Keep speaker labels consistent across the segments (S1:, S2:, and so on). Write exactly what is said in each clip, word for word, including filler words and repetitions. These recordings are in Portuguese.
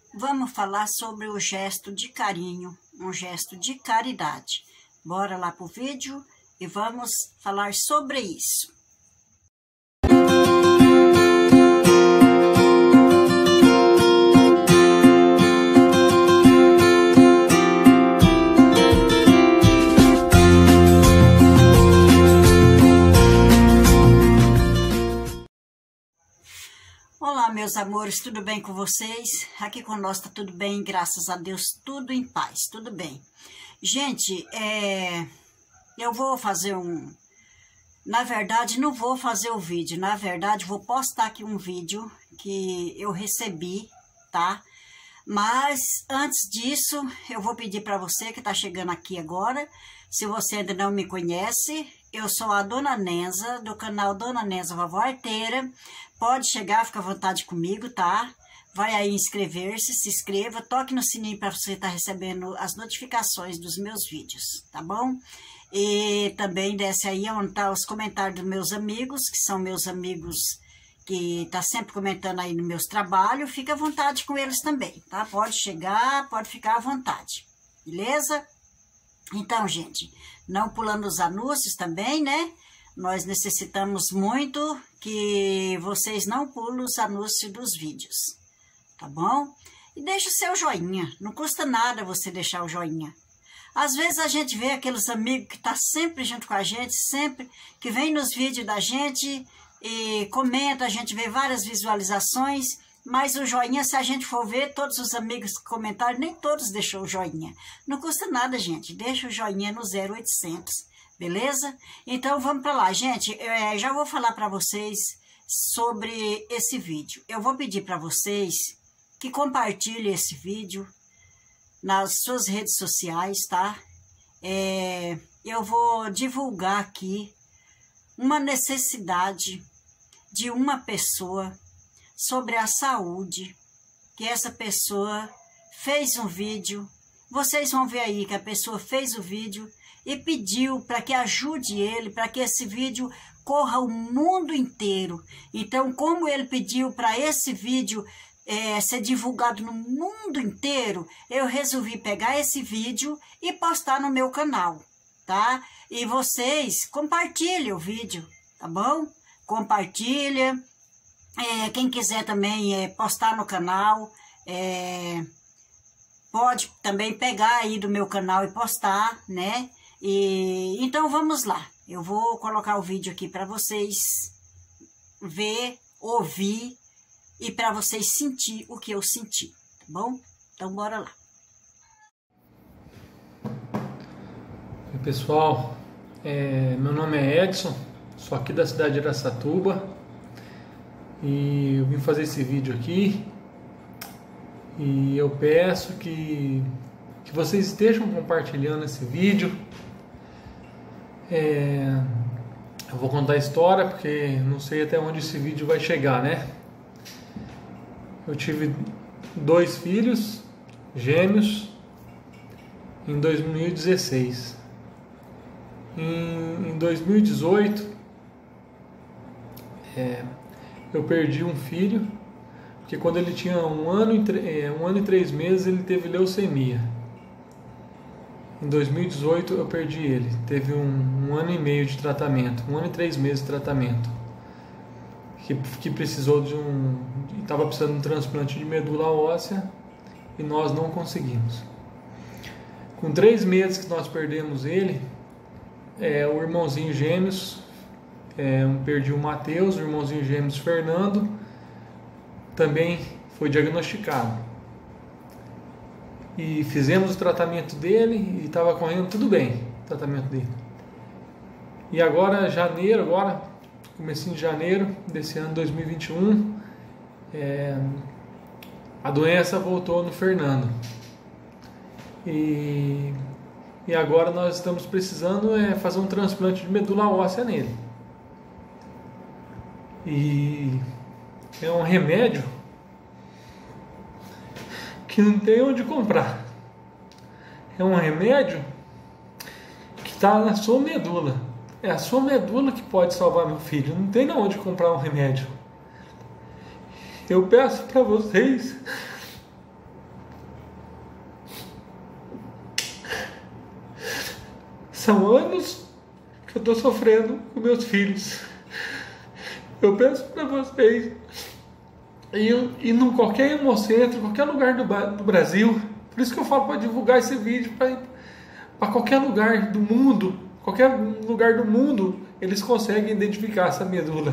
S1: vamos falar sobre o gesto de carinho, um gesto de caridade. Bora lá pro vídeo e vamos falar sobre isso. Olá, meus amores, tudo bem com vocês? Aqui conosco tá tudo bem, graças a Deus, tudo em paz, tudo bem. Gente, é, eu vou fazer um... Na verdade, não vou fazer o vídeo, na verdade, vou postar aqui um vídeo que eu recebi, tá? Mas, antes disso, eu vou pedir para você que tá chegando aqui agora, se você ainda não me conhece, eu sou a Dona Nenza, do canal Dona Nenza Vovó Arteira. Pode chegar, fica à vontade comigo, tá? Vai aí inscrever-se, se inscreva, toque no sininho para você estar recebendo as notificações dos meus vídeos, tá bom? E também desce aí onde tá os comentários dos meus amigos, que são meus amigos que tá sempre comentando aí nos meus trabalhos. Fica à vontade com eles também, tá? Pode chegar, pode ficar à vontade, beleza? Então, gente, não pulando os anúncios também, né? Nós necessitamos muito que vocês não pulem os anúncios dos vídeos, tá bom? E deixa o seu joinha, não custa nada você deixar o joinha. Às vezes a gente vê aqueles amigos que tá sempre junto com a gente, sempre, que vem nos vídeos da gente e comenta, a gente vê várias visualizações, mas o joinha, se a gente for ver, todos os amigos que comentaram, nem todos deixou o joinha. Não custa nada, gente, deixa o joinha no zero oitocentos. Beleza? Então vamos para lá, gente. Eu é, já vou falar para vocês sobre esse vídeo. Eu vou pedir para vocês que compartilhem esse vídeo nas suas redes sociais, tá? É, eu vou divulgar aqui uma necessidade de uma pessoa sobre a saúde, que essa pessoa fez um vídeo. Vocês vão ver aí que a pessoa fez o vídeo e pediu para que ajude ele, para que esse vídeo corra o mundo inteiro. Então, como ele pediu para esse vídeo é, ser divulgado no mundo inteiro, eu resolvi pegar esse vídeo e postar no meu canal, tá? E vocês compartilhem o vídeo, tá bom? Compartilha. É, quem quiser também é, postar no canal, é, pode também pegar aí do meu canal e postar, né? E, então vamos lá, eu vou colocar o vídeo aqui para vocês ver, ouvir e para vocês sentir o que eu senti, tá bom? Então bora lá.
S2: Oi pessoal, é, meu nome é Edson, sou aqui da cidade de Araçatuba e eu vim fazer esse vídeo aqui e eu peço que, que vocês estejam compartilhando esse vídeo. É, eu vou contar a história porque não sei até onde esse vídeo vai chegar, né? Eu tive dois filhos gêmeos em dois mil e dezesseis. Em, em dois mil e dezoito, é, eu perdi um filho, porque quando ele tinha um ano, e, é, um ano e três meses ele teve leucemia. Em dois mil e dezoito eu perdi ele, teve um, um ano e meio de tratamento, um ano e três meses de tratamento, que, que precisou de um, estava precisando de um transplante de medula óssea e nós não conseguimos. Com três meses que nós perdemos ele, é, o irmãozinho gêmeos, é, perdi o Matheus, o irmãozinho gêmeos Fernando, também foi diagnosticado. E fizemos o tratamento dele e estava correndo tudo bem, o tratamento dele. E agora, janeiro, agora, comecinho de janeiro desse ano dois mil e vinte e um, é, a doença voltou no Fernando. E, e agora nós estamos precisando é, fazer um transplante de medula óssea nele. E é um remédio que não tem onde comprar. É um remédio que está na sua medula. É a sua medula que pode salvar meu filho. Não tem onde comprar um remédio. Eu peço para vocês São anos que eu estou sofrendo com meus filhos. Eu peço para vocês ir, ir em qualquer hemocentro, qualquer lugar do, do Brasil. Por isso que eu falo para divulgar esse vídeo para qualquer lugar do mundo. Qualquer lugar do mundo eles conseguem identificar essa medula.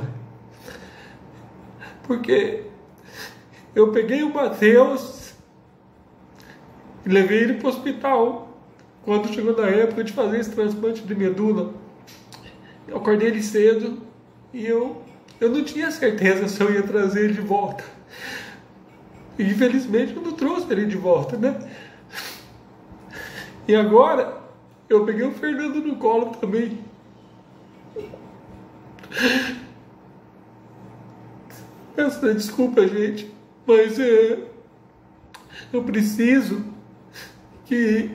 S2: Porque eu peguei o Matheus e levei ele para o hospital. Quando chegou na época de fazer esse transplante de medula, eu acordei ele cedo e eu, eu não tinha certeza se eu ia trazer ele de volta. E infelizmente eu não trouxe ele de volta, né? E agora eu peguei o Fernando no colo também. Peço desculpa, gente, mas é, eu preciso que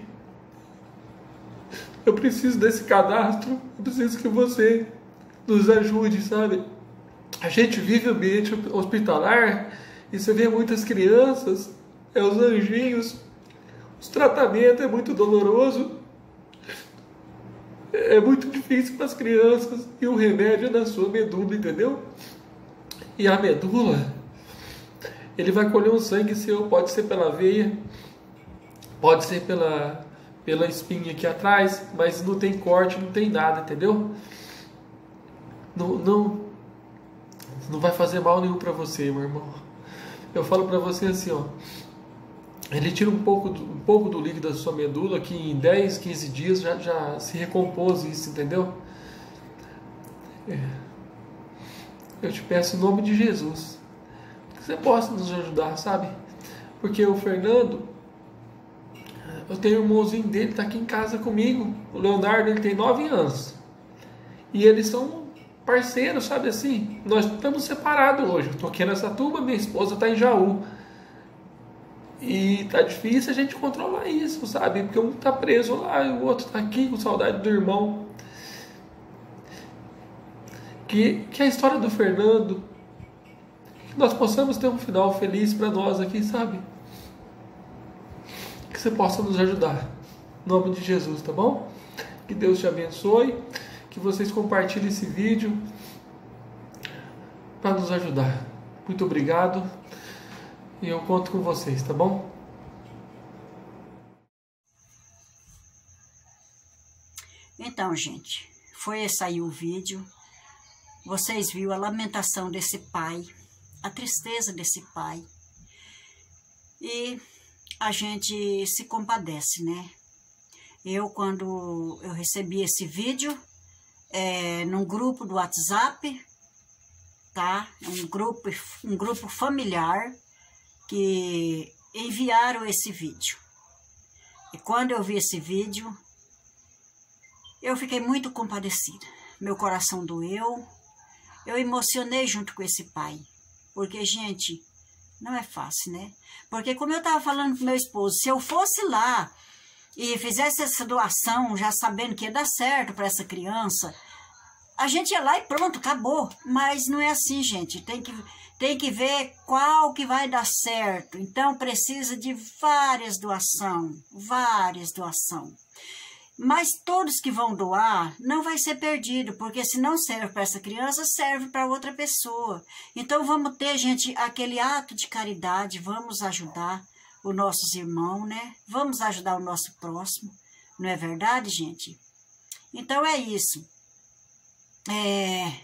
S2: eu preciso desse cadastro, eu preciso que você nos ajude, sabe? A gente vive no ambiente hospitalar e você vê muitas crianças, é os anjinhos, os tratamentos é muito doloroso, é muito difícil para as crianças e o remédio é na sua medula, entendeu? E a medula, ele vai colher um sangue seu, pode ser pela veia, pode ser pela, pela espinha aqui atrás, mas não tem corte, não tem nada, entendeu? Não, não, não vai fazer mal nenhum para você, meu irmão. Eu falo para você assim, ó, ele tira um pouco, do, um pouco do líquido da sua medula, que em dez, quinze dias já, já se recompôs isso, entendeu? É. Eu te peço em nome de Jesus que você possa nos ajudar, sabe? Porque o Fernando, eu tenho um irmãozinho dele, tá aqui em casa comigo. O Leonardo, ele tem nove anos. E eles são parceiros, sabe assim? Nós estamos separados hoje. Eu tô aqui nessa turma, minha esposa tá em Jaú. E tá difícil a gente controlar isso, sabe? Porque um tá preso lá e o outro tá aqui com saudade do irmão. Que, que a história do Fernando, que nós possamos ter um final feliz para nós aqui, sabe? Que você possa nos ajudar. Em nome de Jesus, tá bom? Que Deus te abençoe. Que vocês compartilhem esse vídeo para nos ajudar. Muito obrigado. E eu conto com vocês, tá bom?
S1: Então, gente, foi esse aí o vídeo. Vocês viram a lamentação desse pai, a tristeza desse pai. E a gente se compadece, né? Eu, quando eu recebi esse vídeo, é, num grupo do WhatsApp, tá? Um grupo, um grupo familiar que enviaram esse vídeo. E quando eu vi esse vídeo, eu fiquei muito compadecida. Meu coração doeu. Eu emocionei junto com esse pai, porque, gente, não é fácil, né? Porque, como eu estava falando com meu esposo, se eu fosse lá e fizesse essa doação, já sabendo que ia dar certo para essa criança, a gente ia lá e pronto, acabou. Mas não é assim, gente. Tem que, tem que ver qual que vai dar certo. Então, precisa de várias doações, várias doações. Mas todos que vão doar não vai ser perdido, porque se não serve para essa criança, serve para outra pessoa. Então vamos ter, gente, aquele ato de caridade, vamos ajudar os nossos irmãos, né? Vamos ajudar o nosso próximo, não é verdade, gente? Então é isso. É,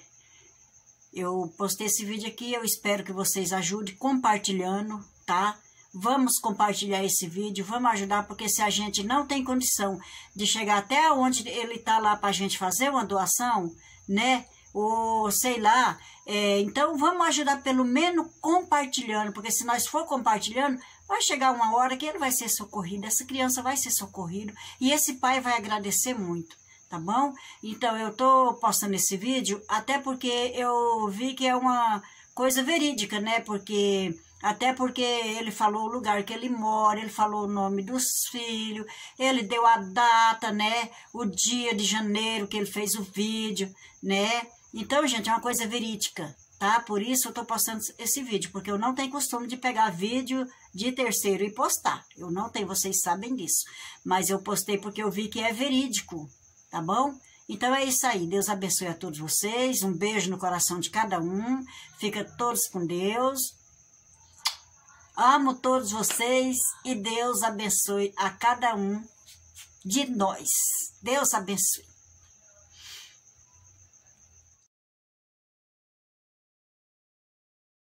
S1: eu postei esse vídeo aqui, eu espero que vocês ajudem compartilhando, tá? Vamos compartilhar esse vídeo, vamos ajudar, porque se a gente não tem condição de chegar até onde ele está lá para a gente fazer uma doação, né? Ou sei lá, é, então vamos ajudar pelo menos compartilhando, porque se nós for compartilhando, vai chegar uma hora que ele vai ser socorrido, essa criança vai ser socorrido e esse pai vai agradecer muito, tá bom? Então eu tô postando esse vídeo até porque eu vi que é uma coisa verídica, né? Porque... Até porque ele falou o lugar que ele mora, ele falou o nome dos filhos, ele deu a data, né? O dia de janeiro que ele fez o vídeo, né? Então, gente, é uma coisa verídica, tá? Por isso eu tô postando esse vídeo, porque eu não tenho costume de pegar vídeo de terceiro e postar. Eu não tenho, vocês sabem disso. Mas eu postei porque eu vi que é verídico, tá bom? Então é isso aí, Deus abençoe a todos vocês, um beijo no coração de cada um, fica todos com Deus, amo todos vocês e Deus abençoe a cada um de nós, Deus abençoe.